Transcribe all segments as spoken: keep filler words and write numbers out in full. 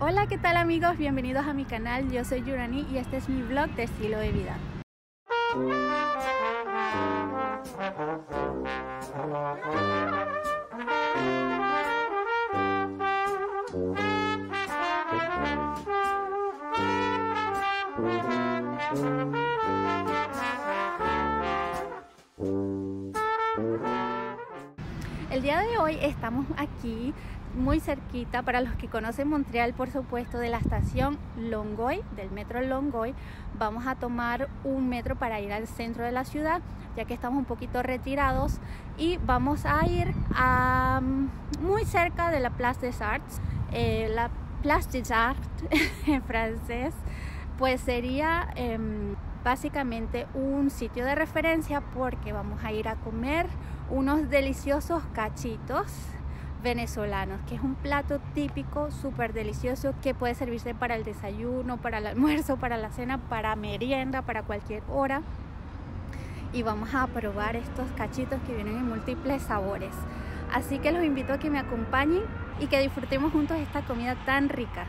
Hola, ¿qué tal amigos? Bienvenidos a mi canal, yo soy Yurani y este es mi vlog de estilo de vida. El día de hoy estamos aquí muy cerquita, para los que conocen Montreal, por supuesto, de la estación Longueuil, del metro Longueuil. Vamos a tomar un metro para ir al centro de la ciudad, ya que estamos un poquito retirados, y vamos a ir a, muy cerca de la Place des Arts. Eh, la Place des Arts en francés pues sería eh, básicamente un sitio de referencia, porque vamos a ir a comer unos deliciosos cachitos venezolanos, que es un plato típico súper delicioso que puede servirse para el desayuno, para el almuerzo, para la cena, para merienda, para cualquier hora. Y vamos a probar estos cachitos que vienen en múltiples sabores. Así que los invito a que me acompañen y que disfrutemos juntos esta comida tan rica.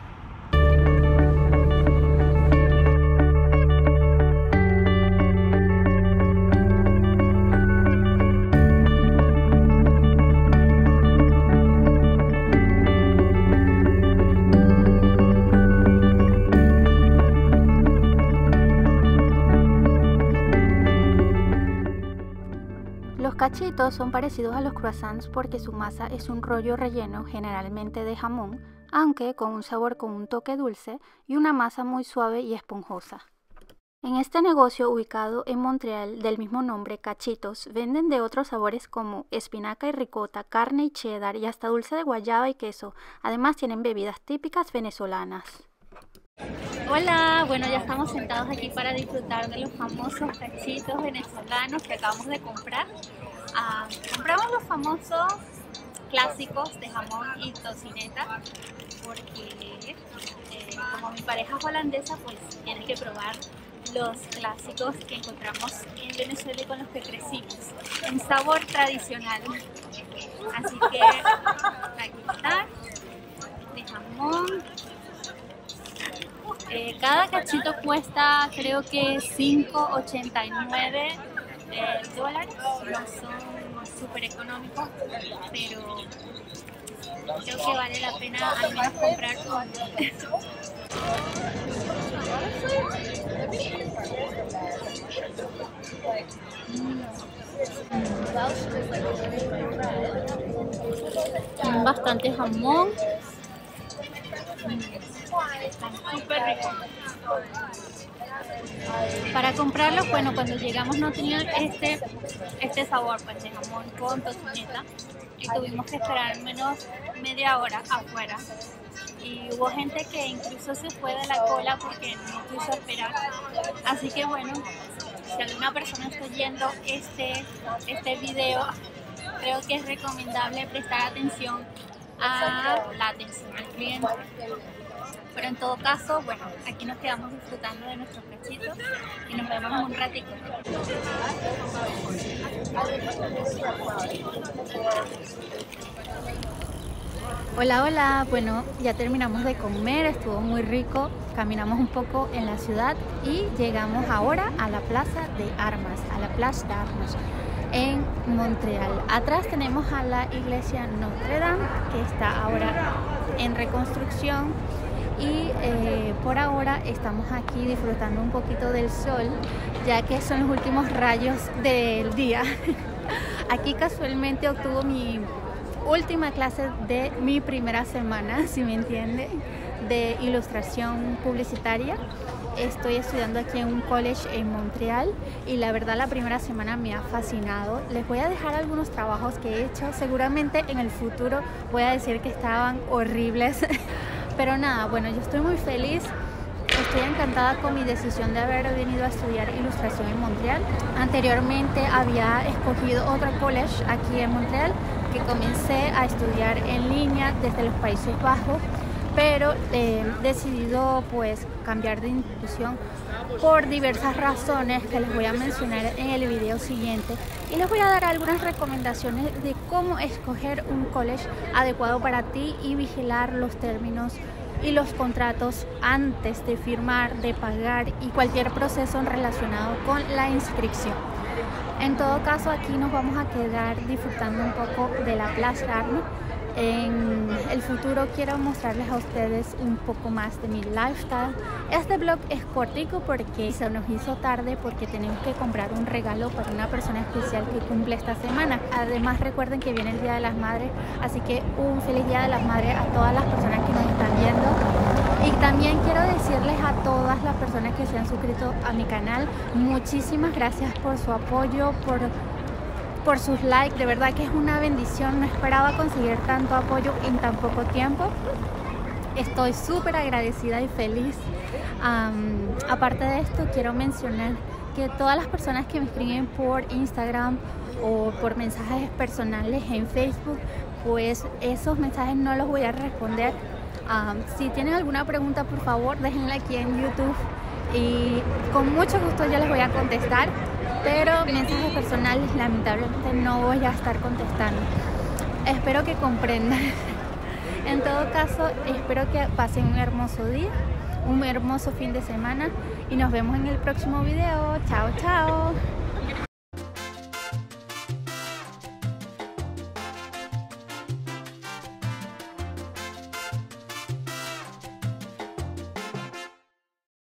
Los cachitos son parecidos a los croissants porque su masa es un rollo relleno, generalmente de jamón, aunque con un sabor con un toque dulce y una masa muy suave y esponjosa. En este negocio ubicado en Montreal del mismo nombre, Cachitos, venden de otros sabores como espinaca y ricota, carne y cheddar y hasta dulce de guayaba y queso. Además tienen bebidas típicas venezolanas. Hola, bueno, ya estamos sentados aquí para disfrutar de los famosos cachitos venezolanos que acabamos de comprar. Ah, compramos los famosos clásicos de jamón y tocineta porque eh, como mi pareja es holandesa, pues tiene que probar los clásicos que encontramos en Venezuela y con los que crecimos, en sabor tradicional. Así que aquí está, de jamón. Eh, cada cachito cuesta creo que cinco ochenta y nueve eh, dólares, no son súper económicos, pero creo que vale la pena al menos comprar uno. Tienen bastante jamón. Están súper ricos. Para comprarlos, bueno, cuando llegamos no tenían este, este sabor pues de jamón con tocineta y tuvimos que esperar al menos media hora afuera. Y hubo gente que incluso se fue de la cola porque no quiso esperar. Así que bueno, si alguna persona está viendo este, este video, creo que es recomendable prestar atención a la atención al cliente. Pero en todo caso, bueno, aquí nos quedamos disfrutando de nuestros cachitos y nos vemos en un ratito. Hola, hola, bueno, ya terminamos de comer, estuvo muy rico, caminamos un poco en la ciudad y llegamos ahora a la Plaza de Armas, a la Place d'Armes en Montreal. Atrás tenemos a la iglesia Notre Dame, que está ahora en reconstrucción. Y eh, por ahora estamos aquí disfrutando un poquito del sol, ya que son los últimos rayos del día. Aquí casualmente obtuvo mi última clase de mi primera semana, si me entiende, de ilustración publicitaria. Estoy estudiando aquí en un college en Montreal y la verdad la primera semana me ha fascinado. Les voy a dejar algunos trabajos que he hecho. Seguramente en el futuro voy a decir que estaban horribles. Pero nada, bueno, yo estoy muy feliz, estoy encantada con mi decisión de haber venido a estudiar ilustración en Montreal. Anteriormente había escogido otro college aquí en Montreal, que comencé a estudiar en línea desde los Países Bajos, pero he decidido pues cambiar de institución por diversas razones que les voy a mencionar en el video siguiente, y les voy a dar algunas recomendaciones de cómo escoger un college adecuado para ti y vigilar los términos y los contratos antes de firmar, de pagar y cualquier proceso relacionado con la inscripción. En todo caso, aquí nos vamos a quedar disfrutando un poco de la Place d'Armes. En el futuro quiero mostrarles a ustedes un poco más de mi lifestyle. Este vlog es cortico porque se nos hizo tarde porque tenemos que comprar un regalo para una persona especial que cumple esta semana. Además, recuerden que viene el Día de las Madres, así que un feliz Día de las Madres a todas las personas que nos están viendo. Y también quiero decirles a todas las personas que se han suscrito a mi canal, muchísimas gracias por su apoyo, por por sus likes. De verdad que es una bendición, no esperaba conseguir tanto apoyo en tan poco tiempo. Estoy súper agradecida y feliz. Um, aparte de esto, quiero mencionar que todas las personas que me escriben por Instagram o por mensajes personales en Facebook, pues esos mensajes no los voy a responder. Um, si tienen alguna pregunta, por favor déjenla aquí en YouTube y con mucho gusto yo les voy a contestar, pero mensajes personales lamentablemente no voy a estar contestando. Espero que comprendan. En todo caso, espero que pasen un hermoso día, un hermoso fin de semana y nos vemos en el próximo video. Chao, chao.